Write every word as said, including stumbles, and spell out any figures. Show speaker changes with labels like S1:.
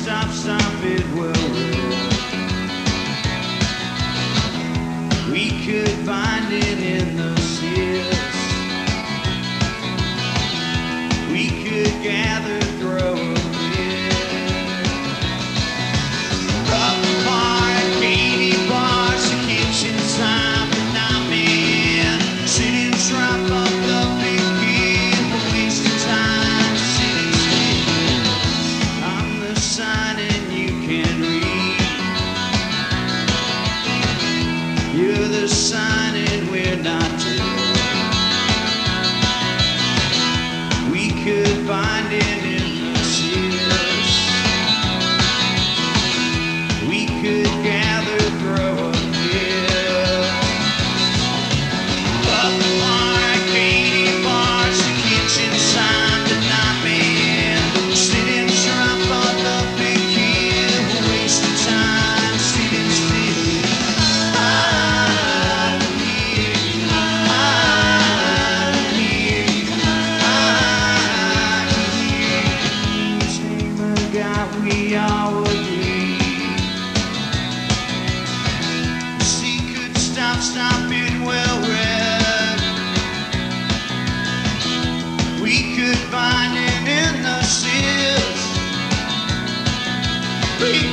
S1: stop, stop it will work. We could find it in the seals. We could gather, throw a fit. Up bar, Katie bars, the kitchen time, but not me. Sitting shrimp up the big kid, we're wasting time sitting still. I'm the sign and you can read. You're the sign and we're not two. We could find it in the seals. We could gather, throw a fit. Up the bar, Katie bars, the kitchen sign, but not me. Sitting shrimp on the big kid, we're wasting time sitting still. I'm here, I'm here, I'm here. Same God, we all agree. The secret stop, stop it well read. We could find it in the seals. We